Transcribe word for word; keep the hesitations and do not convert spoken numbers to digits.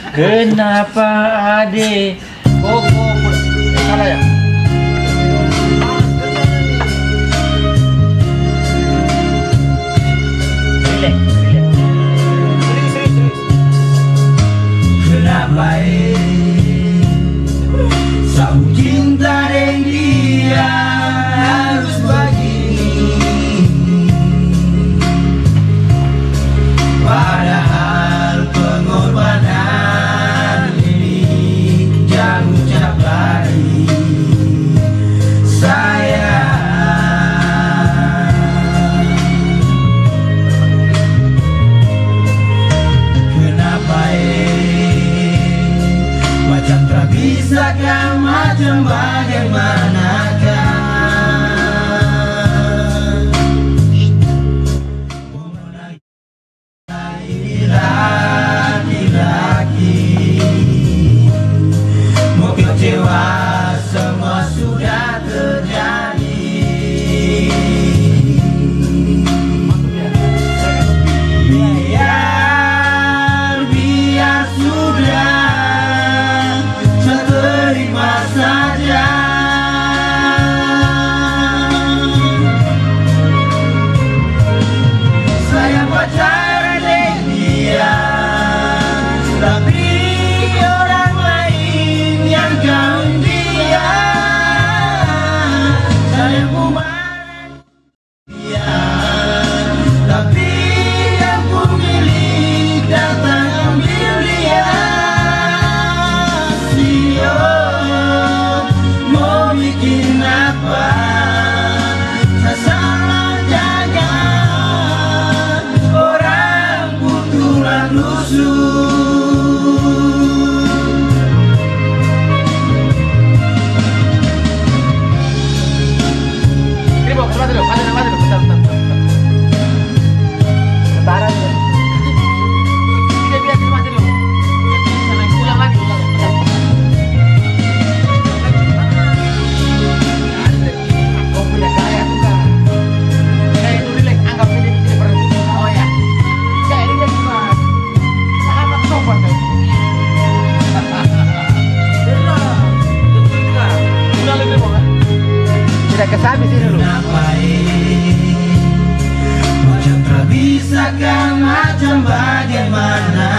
Kenapa ade kok kok salah ya? Relax, relax. Kenapa sau cinta dengan dia harus begini? Padahal pengorbanan ini jangan ucap lagi sayang. Kenapa eh macam tak bisa kan, macam bagaimanakah? Laki-laki mau kecewa, semua sudah terjadi. Biar, biar sudah, saya terima saja. Saya pacaran dengan dia, tapi orang lain yang kawin dia. Saya bukan dia, tapi yang pemilik datang ambil dia. Sio mau bikin apa? Saya salah jaga orang putulan lusuh. Ini bawa ke dulu, mati dulu, mati dulu, bentar, bentar, bentar. Sementara dulu. Tidak biar dulu, mati dulu. Sampai ulang lagi, ulang lagi. Kau punya gaya tuh kan? Gaya itu relax, anggap ini tidak pernah bikin oh ya. Gaya ini dia gimana? Sangat sopan kayak gini. Benar, betul juga. Ulang lagi mau kan? Tidak kesabis ini dulu. Kenapa macam tak bisa kan, macam bagaimana?